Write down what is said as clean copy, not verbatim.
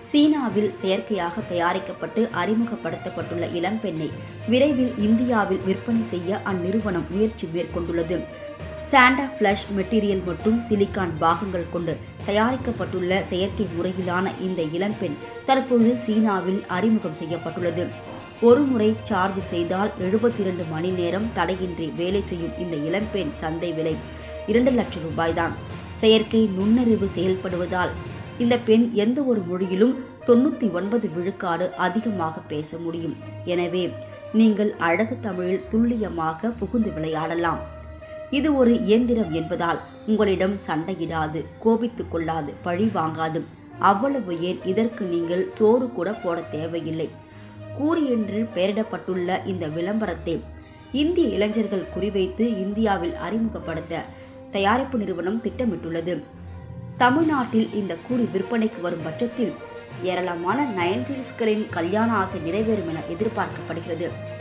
சீனாவில் செயற்கையாக தயாரிக்கப்பட்டு அறிமுகப்படுத்தப்பட்டுள்ள இளம்பெண்ணை விரைவில் இந்தியாவில் விற்பனை செய்ய அந்நிறுவனம் முயற்சி மேற்கொண்டுள்ளது. சாண்டா ஃபிளஷ் மெட்டீரியல் மற்றும் சிலிக்கான் பாகங்கள் கொண்டு தயாரிக்கப்பட்டுள்ள செயற்கை முறையிலான இந்த இளம்பெண் தற்போது சீனாவில் அறிமுகம் செய்யப்பட்டுள்ளது. ஒருமுறை சார்ஜ் செய்தால் 72 மணி நேரம் தடையின்றி வேலை செய்யும் இந்த இளம்பெண் சந்தை விலை 2 லட்சம் ரூபாய்தான். செயற்கை நுண்ணறிவு செயல்படுவதால் இந்த பெண் எந்த ஒரு மொழியிலும் 99 விழுக்காடு அதிகமாக பேச முடியும். எனவே நீங்கள் அழகு தமிழில் துல்லியமாக புகுந்து விளையாடலாம். இது ஒரு இயந்திரம் என்பதால் உங்களிடம் சண்டையிடாது, கோபித்துக் கொள்ளாது, பழி வாங்காது. அவ்வளவு ஏன், இதற்கு நீங்கள் சோறு கூட போட தேவையில்லை. கூறி என்று பெயரிடப்பட்டுள்ள இந்த விளம்பரத்தை இந்திய இளைஞர்கள் குறிவைத்து இந்தியாவில் அறிமுகப்படுத்த தயாரிப்பு நிறுவனம் திட்டமிட்டுள்ளது. தமிழ்நாட்டில் இந்த கூறி விற்பனைக்கு வரும் பட்சத்தில் ஏராளமான 90ஸ்களின் கல்யாண ஆசை நிறைவேறும் என எதிர்பார்க்கப்படுகிறது.